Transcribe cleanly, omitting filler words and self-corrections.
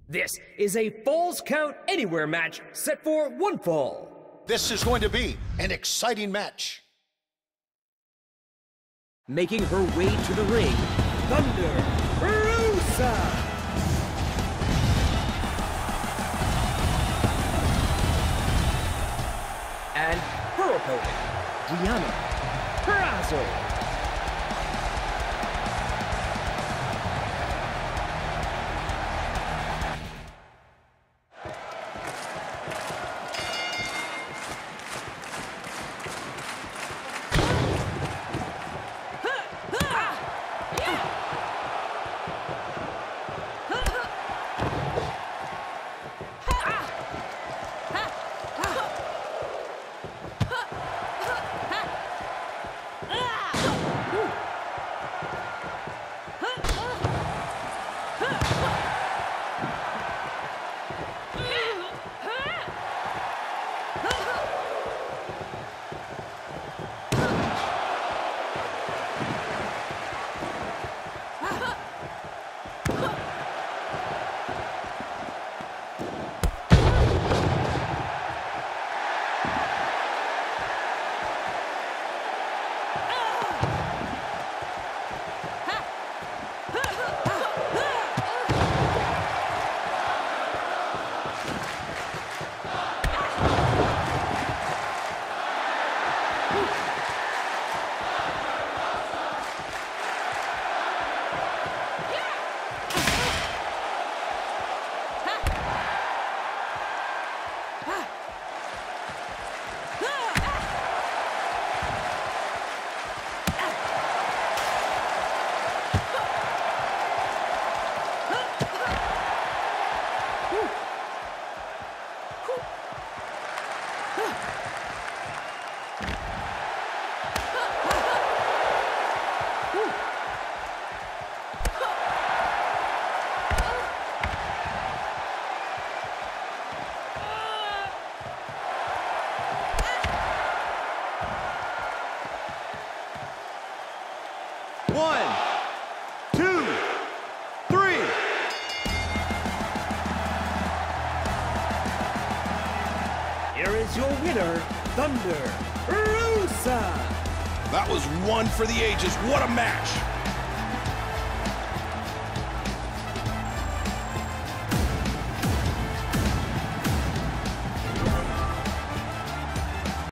This is a Falls Count Anywhere match set for one fall. This is going to be an exciting match. Making her way to the ring, Thunder Rosa. And her opponent, Diana Purrazzo. One, two, three. Here is your winner, Thunder Rosa. That was one for the ages. What a match.